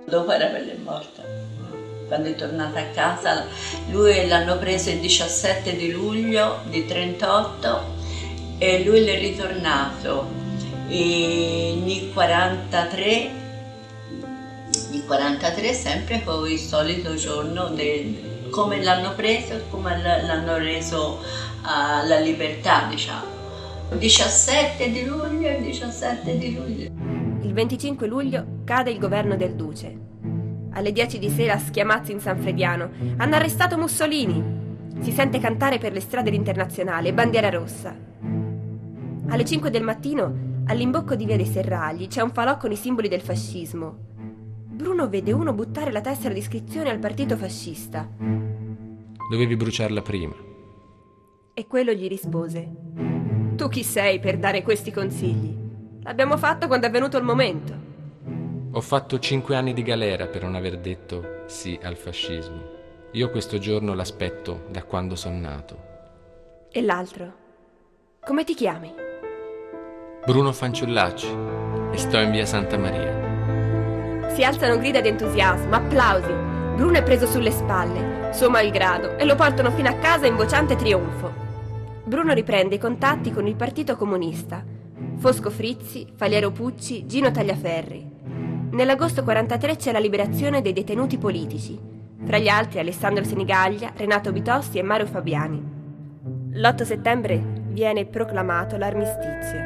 Dopo era bella e morta. Quando è tornata a casa, lui l'hanno preso il 17 di luglio di 38 e lui è ritornato nel 43, sempre con il solito giorno, come l'hanno preso e come l'hanno reso alla libertà, diciamo. 17 di luglio e 17 di luglio. Il 25 luglio cade il governo del Duce. Alle 10 di sera a Schiamazzi in San Frediano hanno arrestato Mussolini. Si sente cantare per le strade l'Internazionale, bandiera rossa. Alle 5 del mattino, all'imbocco di via dei Serragli, c'è un falò con i simboli del fascismo. Bruno vede uno buttare la tessera di iscrizione al partito fascista. Dovevi bruciarla prima. E quello gli rispose: tu chi sei per dare questi consigli? L'abbiamo fatto quando è venuto il momento. Ho fatto 5 anni di galera per non aver detto sì al fascismo. Io questo giorno l'aspetto da quando sono nato. E l'altro? Come ti chiami? Bruno Fanciullacci e sto in via Santa Maria. Si alzano grida di entusiasmo, applausi. Bruno è preso sulle spalle, suo malgrado, e lo portano fino a casa in vociante trionfo. Bruno riprende i contatti con il Partito Comunista. Fosco Frizzi, Faliero Pucci, Gino Tagliaferri. Nell'agosto 43 c'è la liberazione dei detenuti politici, fra gli altri Alessandro Senigaglia, Renato Bitossi e Mario Fabiani. L'8 settembre viene proclamato l'armistizio.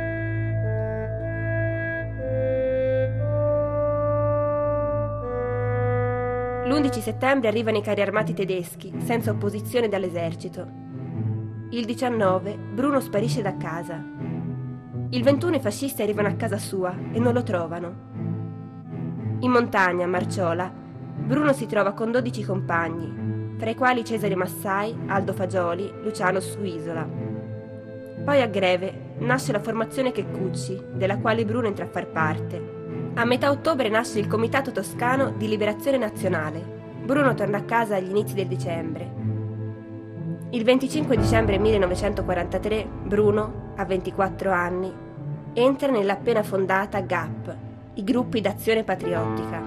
L'11 settembre arrivano i carri armati tedeschi, senza opposizione dall'esercito. Il 19 Bruno sparisce da casa. Il 21 i fascisti arrivano a casa sua e non lo trovano. In montagna, a Marciola, Bruno si trova con 12 compagni, tra i quali Cesare Massai, Aldo Fagioli, Luciano Suisola. Poi a Greve nasce la formazione Checcucci, della quale Bruno entra a far parte. A metà ottobre nasce il Comitato Toscano di Liberazione Nazionale. Bruno torna a casa agli inizi del dicembre. Il 25 dicembre 1943 Bruno, a 24 anni, entra nella appena fondata GAP, i gruppi d'azione patriottica.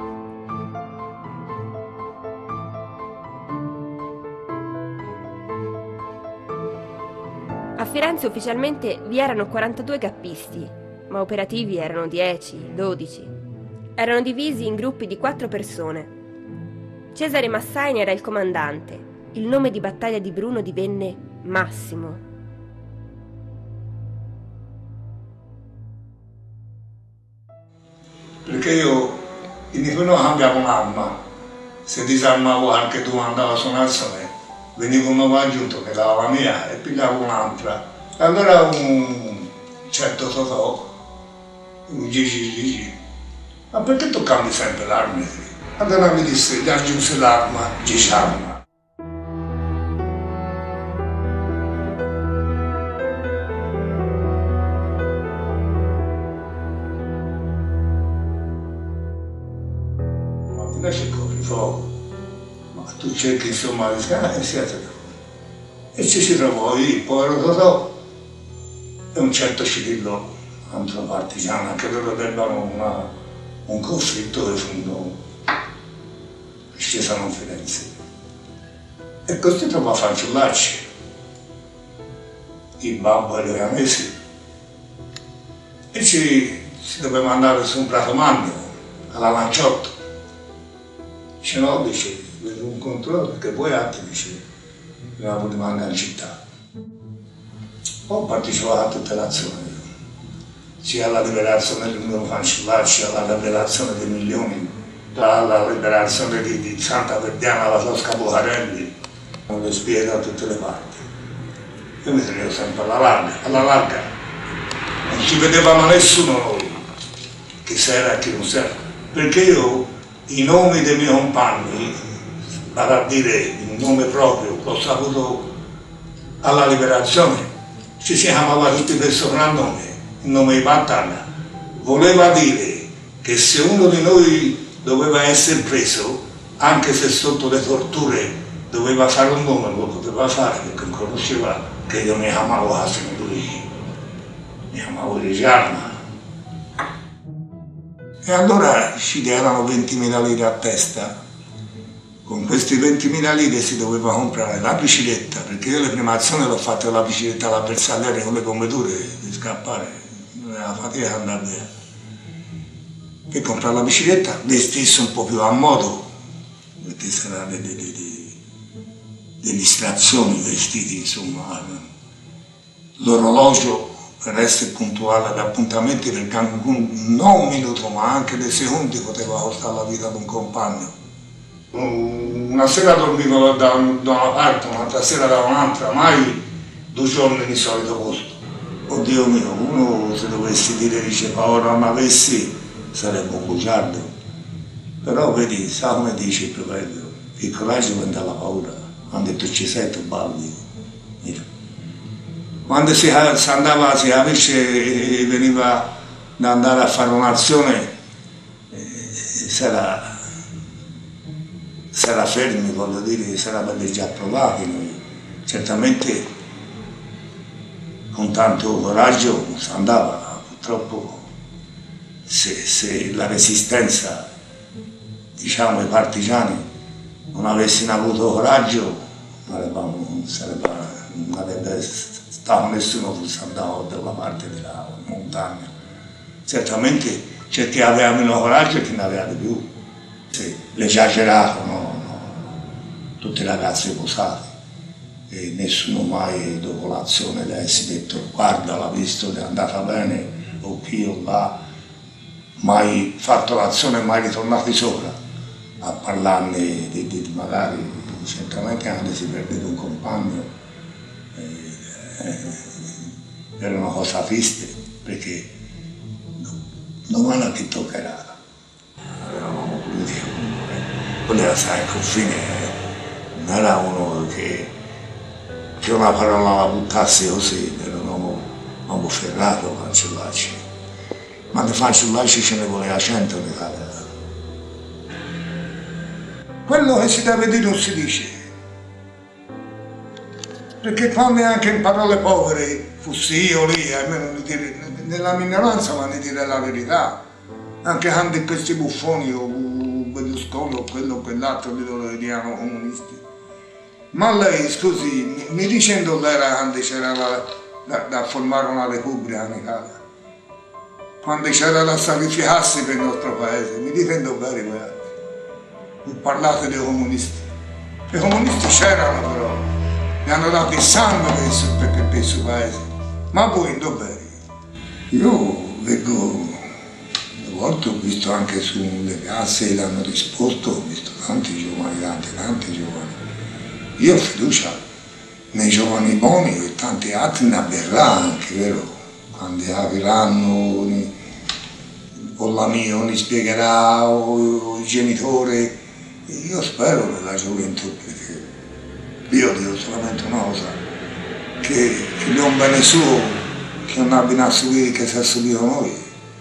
A Firenze ufficialmente vi erano 42 gappisti, ma operativi erano 10, 12. Erano divisi in gruppi di 4 persone. Cesare Massaini era il comandante. Il nome di battaglia di Bruno divenne Massimo. Perché io non cambiavo un'arma, se disarmavo anche tu andavo a suonarsene, venivo un nuovo aggiunto che dava la mia e pigliavo un'altra. Allora un certo Totò, un Gigi, ma perché tu cambi sempre l'arma? Allora mi disse, gli aggiunse l'arma, Gigi. C'è il coprifuoco, ma tu cerchi insomma di scanare e siete e ci si trovò il povero Totò e un certo Cirillo, altro partigiano, anche loro avevano un conflitto e scesero a Firenze. E così trovò a Fanciullacci, il babbo e le Canesi, e si doveva andare su un prato magno, alla Lanciotto. Dice no, dice, vedo un controllo perché poi altri dice, dobbiamo rimanere in città. Ho partecipato a tutte le azioni, sia alla liberazione di Bruno Fanciullacci, alla liberazione di milioni, dalla liberazione di Santa Verdiana alla Tosca Bucarelli, con le spie da tutte le parti. Io mi tenevo sempre alla larga. Non ci vedevamo nessuno noi, chi c'era e chi non c'era, perché io i nomi dei miei compagni, vado a dire il nome proprio, l'ho saputo alla liberazione, ci si chiamava tutti per soprannome, il nome di battaglia. Voleva dire che se uno di noi doveva essere preso, anche se sotto le torture doveva fare un nome, lo poteva fare perché conosceva che io mi chiamavo Asino, lui mi chiamavo Reggiana. E allora ci diedero 20.000 lire a testa. Con questi 20.000 lire si doveva comprare la bicicletta, perché io le prime azioni l'ho fatta con la bicicletta alla Bersagliere con le gommedure di scappare, non era fatica andare via. Per comprare la bicicletta, vestirsi un po' più a modo, perché c'erano delle istrazioni, vestiti, insomma, l'orologio per essere puntuale ad appuntamenti del Cancun, non un minuto ma anche dei secondi poteva costare la vita di un compagno. Una sera dormivo da una parte, un'altra sera da un'altra, mai 2 giorni di solito posto. Oddio mio, uno se dovessi dire dice paura non avessi sarebbe un bugiardo. Però vedi, sa come dice il proverbio, il coraggio vende alla paura, quando tu ci sei tu balli. Mira. Quando si andava, si avesse, veniva da andare a fare un'azione, s'era fermi, voglio dire, s'era belli già provati noi. Certamente con tanto coraggio non si andava, purtroppo se la resistenza, diciamo i partigiani, non avessero avuto coraggio, non avrebbe stato nessuno fosse andato dalla parte della montagna. Certamente c'è chi aveva meno coraggio e chi ne aveva di più. L'esagerato, no? Tutte le ragazze posate e nessuno mai dopo l'azione le avesse detto guarda l'ha visto, è andata bene o qui o là, mai fatto l'azione e mai ritornati sopra a parlarne di magari certamente anche si perde un compagno era una cosa triste perché domani a chi toccherà eravamo politici comunque voleva stare al confine non era uno che una parola la buttasse così era un uomo ferrato Fanciullacci ma di Fanciullacci ce ne voleva 100 in Italia. Quello che si deve dire non si dice, perché quando anche in parole povere fossi io lì, almeno nella minoranza, ma ne dire la verità, anche quando questi buffoni o Berlusconi o quello o quell'altro li loro vediamo comunisti. Ma lei, scusi, mi dicendo l'era quando c'era da formare una repubblica in Italia, quando c'era da sacrificarsi per il nostro paese, mi dicendo bene voi. Parlate dei comunisti. I comunisti c'erano però, mi hanno dato il sangue per il suo paese. Ma voi dov'eri? Io vengo, a volte ho visto anche sulle piazze che l'hanno risposto, ho visto tanti giovani. Io ho fiducia nei giovani buoni e tanti altri ne avverrà anche, vero? Quando apriranno, o l'amico ne spiegherà, o il genitore. Io spero nella gioventù, perché io dico solamente una cosa, che gli è un bene suo, che non abbia a subire che si è subito noi.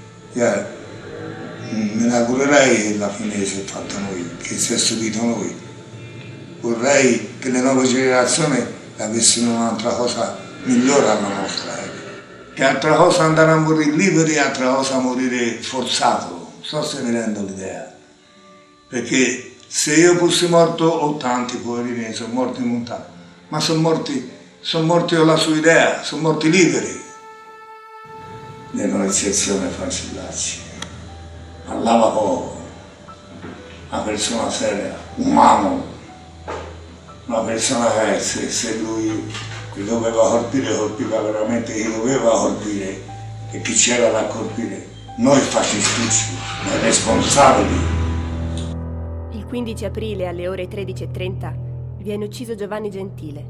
Me ne augurerei che la fine si è fatta noi, che si è subito noi. Vorrei che le nuove generazioni avessero un'altra cosa migliore alla nostra. Che altra cosa andare a morire liberi, altra cosa morire forzato. Non so se mi rendo l'idea. Perché se io fossi morto, o tanti poverini sono morti in montagna, ma sono morti con la sua idea, sono morti liberi. Nell'iniziazione Fanciullacci parlava poco, una persona seria, umano, una persona che se lui doveva colpire, colpiva veramente chi doveva colpire e chi c'era da colpire. Noi fascistucci, noi responsabili. Il 15 aprile alle ore 13:30 viene ucciso Giovanni Gentile.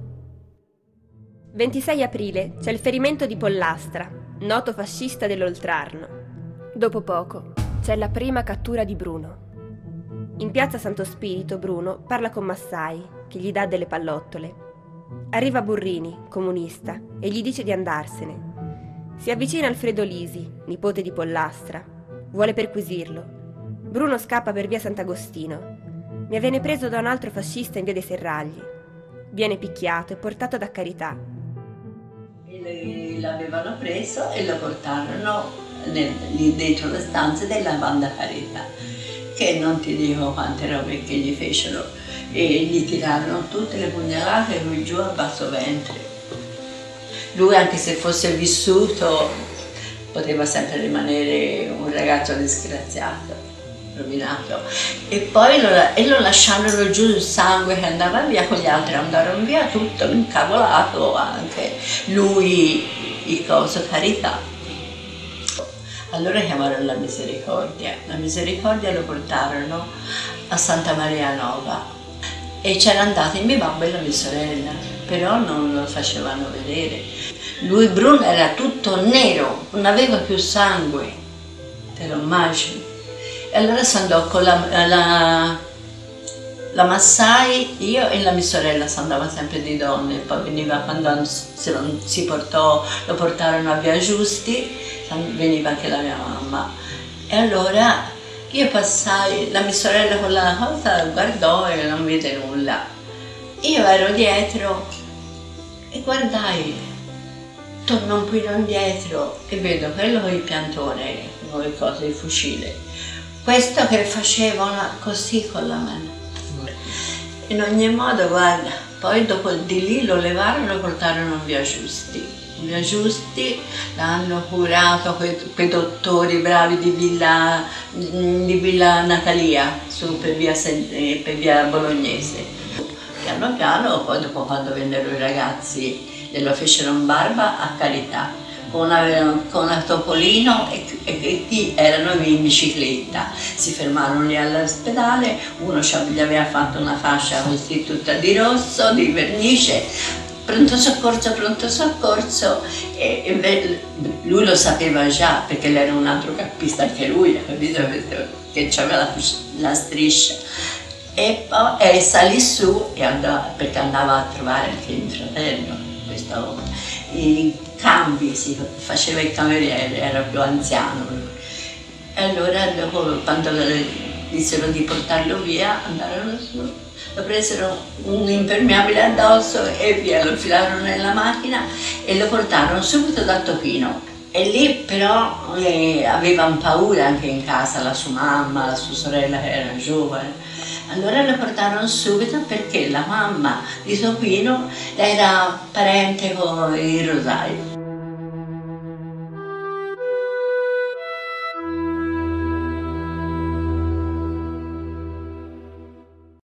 26 aprile c'è il ferimento di Pollastra, noto fascista dell'Oltrarno. Dopo poco c'è la prima cattura di Bruno. In piazza Santo Spirito Bruno parla con Massai, che gli dà delle pallottole. Arriva Burrini, comunista, e gli dice di andarsene. Si avvicina Alfredo Lisi, nipote di Pollastra. Vuole perquisirlo. Bruno scappa per via Sant'Agostino. Ma viene preso da un altro fascista in via dei Serragli. Viene picchiato e portato da Carità. L'avevano preso e lo portarono lì dentro le stanze della banda Carità, che non ti dico quante robe che gli fecero, e gli tirarono tutte le pugnalate lui giù a basso ventre. Lui, anche se fosse vissuto, poteva sempre rimanere un ragazzo disgraziato, rovinato. E poi lo lasciarono giù il sangue che andava via, con gli altri andarono via, tutto incavolato, anche lui, il coso Carità. Allora chiamarono la Misericordia lo portarono a Santa Maria Nova e c'era andata mio babbo e la mia sorella, però non lo facevano vedere. Lui, Bruno, era tutto nero, non aveva più sangue, te lo immagini. E allora si andò con la Massai, io e la mia sorella, si andava sempre di donne, poi veniva quando lo portarono a Via Giusti, veniva anche la mia mamma. E allora io passai, la mia sorella con la cosa guardò e non vide nulla. Io ero dietro e guardai, torno un pochino indietro e vedo quello con il piantone, con le cose, il fucile. Questo che faceva così con la mano. In ogni modo, guarda, poi dopo di lì lo levarono e lo portarono in Via Giusti. In Via Giusti l'hanno curato quei dottori bravi di Villa Natalia, su per via Bolognese. Piano piano, poi dopo quando vennero i ragazzi, glielo fecero in barba a Carità, con una Topolino e chi erano in bicicletta. Si fermarono lì all'ospedale, uno gli aveva fatto una fascia così tutta di rosso, di vernice, pronto soccorso, e lui lo sapeva già perché lui era un altro cappista anche lui, capito? Che aveva la striscia. E poi salì su e perché andava a trovare anche il fratello, i cambi, si faceva il cameriere, era più anziano lui. E allora dopo, quando dissero di portarlo via, andarono su, lo presero un impermeabile addosso e via, lo filarono nella macchina e lo portarono subito da Topino. E lì però avevano paura anche in casa, la sua mamma, la sua sorella che era giovane. Allora lo portarono subito perché la mamma di Topino era parente con il Rosario.